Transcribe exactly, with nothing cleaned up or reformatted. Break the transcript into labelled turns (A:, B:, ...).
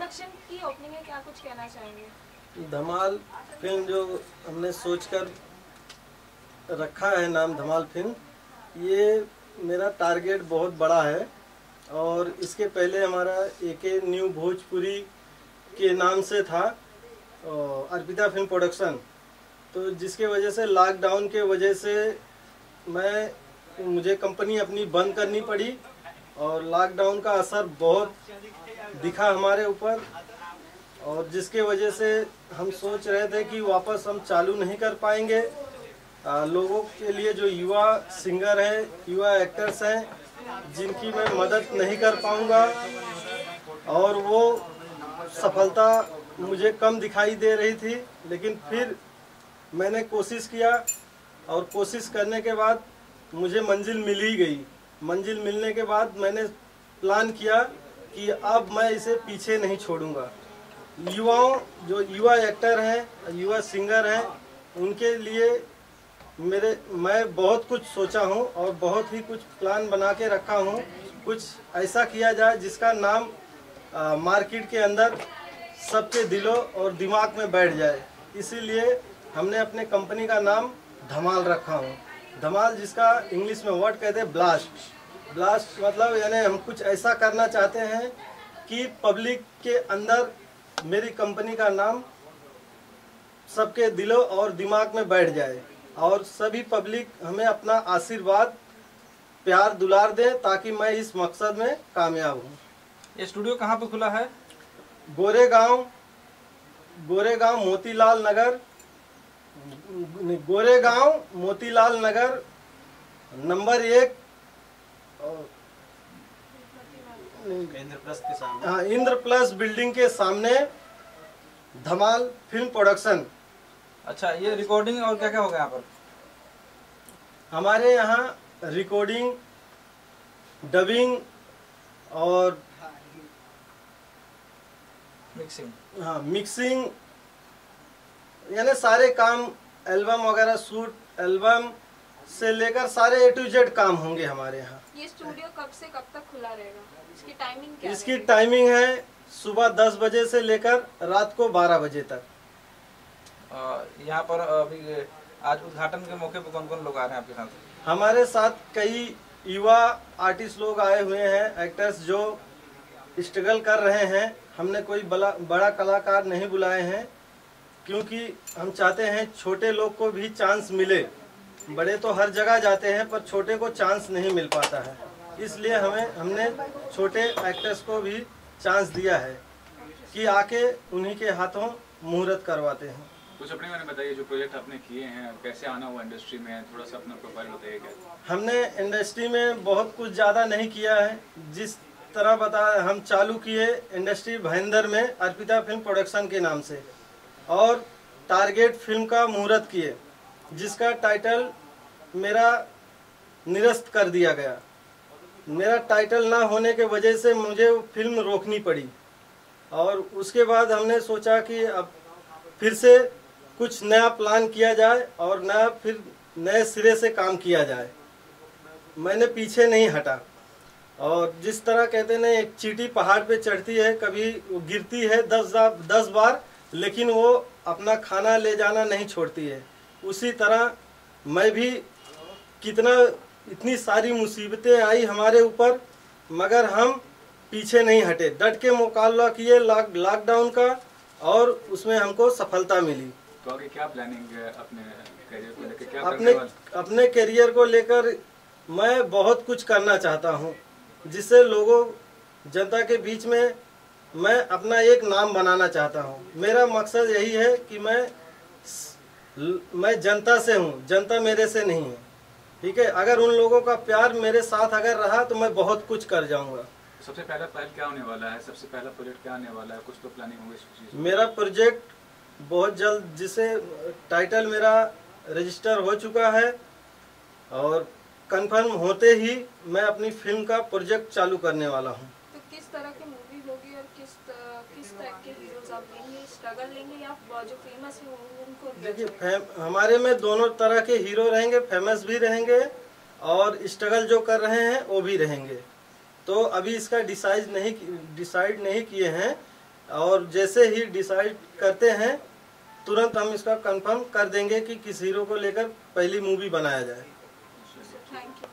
A: Production की opening है, क्या कुछ कहना चाहेंगे?
B: धमाल फिल्म जो हमने सोचकर रखा है नाम धमाल फिल्म, ये मेरा टारगेट बहुत बड़ा है। और इसके पहले हमारा एके न्यू भोजपुरी के नाम से था अर्पिता फिल्म प्रोडक्शन, तो जिसके वजह से लॉकडाउन के वजह से मैं मुझे कंपनी अपनी बंद करनी पड़ी और लॉकडाउन का असर बहुत दिखा हमारे ऊपर, और जिसके वजह से हम सोच रहे थे कि वापस हम चालू नहीं कर पाएंगे। आ, लोगों के लिए जो युवा सिंगर हैं, युवा एक्टर्स हैं, जिनकी मैं मदद नहीं कर पाऊंगा, और वो सफलता मुझे कम दिखाई दे रही थी। लेकिन फिर मैंने कोशिश किया और कोशिश करने के बाद मुझे मंजिल मिल ही गई। मंजिल मिलने के बाद मैंने प्लान किया कि अब मैं इसे पीछे नहीं छोड़ूंगा। युवाओं जो युवा एक्टर हैं, युवा सिंगर हैं, उनके लिए मेरे मैं बहुत कुछ सोचा हूं और बहुत ही कुछ प्लान बना के रखा हूं। कुछ ऐसा किया जाए जिसका नाम आ, मार्केट के अंदर सबके दिलों और दिमाग में बैठ जाए। इसीलिए हमने अपने कंपनी का नाम धमाल रखा हूं। धमाल जिसका इंग्लिश में वर्ड कहते हैं ब्लास्ट। ब्लास्ट मतलब यानी हम कुछ ऐसा करना चाहते हैं कि पब्लिक के अंदर मेरी कंपनी का नाम सबके दिलों और दिमाग में बैठ जाए और सभी पब्लिक हमें अपना आशीर्वाद प्यार दुलार दे, ताकि मैं इस मकसद में कामयाब हूँ।
C: ये स्टूडियो कहाँ पे खुला है?
B: गोरेगांव गोरेगांव मोतीलाल नगर गोरेगांव मोतीलाल नगर नंबर एक,
C: इंद्रप्रस्थ के सामने।
B: हाँ, इंद्रप्लस बिल्डिंग के सामने धमाल फिल्म प्रोडक्शन।
C: अच्छा, ये रिकॉर्डिंग और क्या क्या होगा यहाँ पर?
B: हमारे यहाँ रिकॉर्डिंग, डबिंग और
C: मिक्सिंग,
B: हाँ मिक्सिंग, यानी सारे काम, एल्बम वगैरह शूट, एल्बम से लेकर सारे ए टू जेड काम होंगे हमारे यहाँ।
A: ये स्टूडियो कब से कब तक खुला रहेगा? इसकी टाइमिंग क्या
B: इसकी
A: रहेगी?
B: टाइमिंग है सुबह दस बजे से लेकर रात को बारह बजे तक।
C: यहाँ पर अभी आज उद्घाटन के मौके पर कौन कौन लोग आ रहे हैं आपके साथ?
B: हमारे साथ कई युवा आर्टिस्ट लोग आए हुए हैं, एक्टर्स जो स्ट्रगल कर रहे हैं। हमने कोई बड़ा बड़ा कलाकार नहीं बुलाए हैं, क्योंकि हम चाहते हैं छोटे लोग को भी चांस मिले। बड़े तो हर जगह जाते हैं पर छोटे को चांस नहीं मिल पाता है, इसलिए हमें हमने छोटे एक्टर्स को भी चांस दिया है कि आके उन्हीं के हाथों मुहूर्त करवाते हैं।
D: कुछ अपने बारे में बताइए, जो प्रोजेक्ट आपने किए हैं, कैसे आना हुआ इंडस्ट्री में, थोड़ा सा अपना प्रोफाइल बताइए। क्या
B: हमने इंडस्ट्री में बहुत कुछ ज़्यादा नहीं किया है। जिस तरह बता हम चालू किए इंडस्ट्री भाईंदर में अर्पिता फिल्म प्रोडक्शन के नाम से, और टारगेट फिल्म का मुहूर्त किए, जिसका टाइटल मेरा निरस्त कर दिया गया। मेरा टाइटल ना होने के वजह से मुझे फिल्म रोकनी पड़ी, और उसके बाद हमने सोचा कि अब फिर से कुछ नया प्लान किया जाए और नया फिर नए सिरे से काम किया जाए। मैंने पीछे नहीं हटा, और जिस तरह कहते हैं एक चींटी पहाड़ पे चढ़ती है, कभी वो गिरती है दस दस बार, लेकिन वो अपना खाना ले जाना नहीं छोड़ती है। उसी तरह मैं भी कितना इतनी सारी मुसीबतें आई हमारे ऊपर, मगर हम पीछे नहीं हटे, डट के मुकाबला किए लॉकडाउन का, और उसमें हमको सफलता मिली।
D: तो आगे क्या प्लानिंग है अपने करियर को लेकर? क्या
B: अपने अपने करियर को लेकर मैं बहुत कुछ करना चाहता हूं, जिससे लोगों जनता के बीच में मैं अपना एक नाम बनाना चाहता हूं। मेरा मकसद यही है कि मैं मैं जनता से हूं, जनता मेरे से नहीं है। ठीक है, अगर उन लोगों का प्यार मेरे साथ अगर रहा तो मैं बहुत कुछ कर जाऊंगा।
D: सबसे पहला पहल क्या होने वाला है? सबसे पहला प्रोजेक्ट क्या आने वाला है? कुछ तो प्लानिंग होगी इस चीज़ में?
B: मेरा प्रोजेक्ट बहुत जल्द, जिसे टाइटल मेरा रजिस्टर हो चुका है, और कंफर्म होते ही मैं अपनी फिल्म का प्रोजेक्ट चालू करने वाला हूं।
A: तो किस तरह की मूवी होगी और किस किस टाइप के हीरोज आप लेंगे? स्ट्रगल लेंगे या जो फेमस है उनको?
B: देखिए, हमारे में दोनों तरह के हीरो रहेंगे, फेमस भी रहेंगे और स्ट्रगल जो कर रहे हैं वो भी रहेंगे। तो अभी इसका डिसाइड नहीं डिसाइड नहीं किए हैं, और जैसे ही डिसाइड करते हैं तुरंत हम इसका कंफर्म कर देंगे कि किस हीरो को लेकर पहली मूवी बनाया जाए।
A: Thank you.